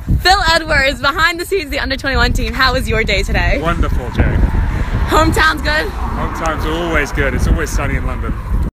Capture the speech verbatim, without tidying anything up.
Phil Edwards, behind the scenes of the under twenty-one team. How was your day today? Wonderful, Jay. Hometown's good? Hometown's always good. It's always sunny in London.